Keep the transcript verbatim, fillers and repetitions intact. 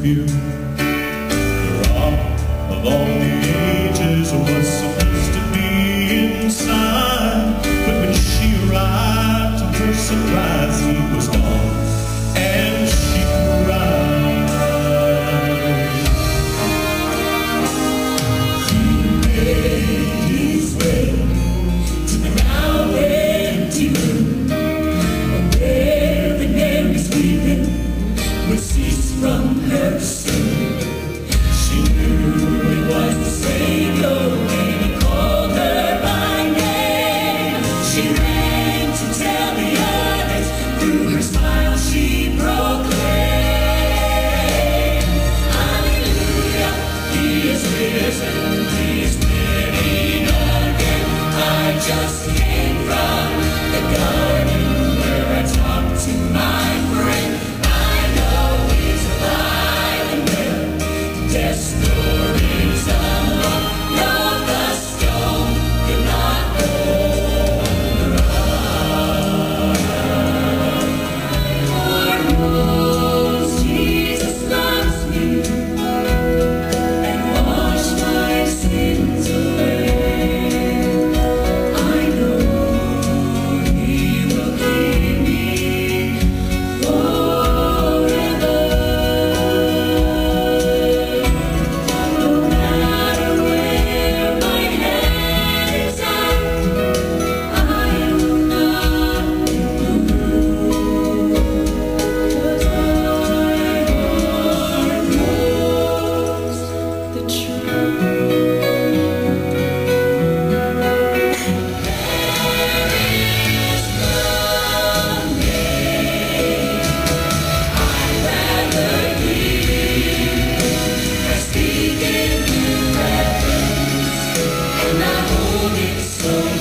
Savior. The rock of all the ages was supposed to be inside, but when she arrived, to her surprise, he was gone, and she cried. He made his way to the now empty room, where the Mary's weeping would cease from her sin. She knew it was the Savior when he called her by name. She ran to tell the others, through her smile she proclaimed, hallelujah, he is risen, he is living again. I just came from the garden where I talked to my friend. I know he's alive and well. Death's door is unlocked. No, the stone could not hold her up. Lord knows Jesus loves me and washed my sins away. I know he will keep me forever. No matter where my head is at, I am not moved, 'cause my heart knows the truth. I speak in reverence, and I hold it so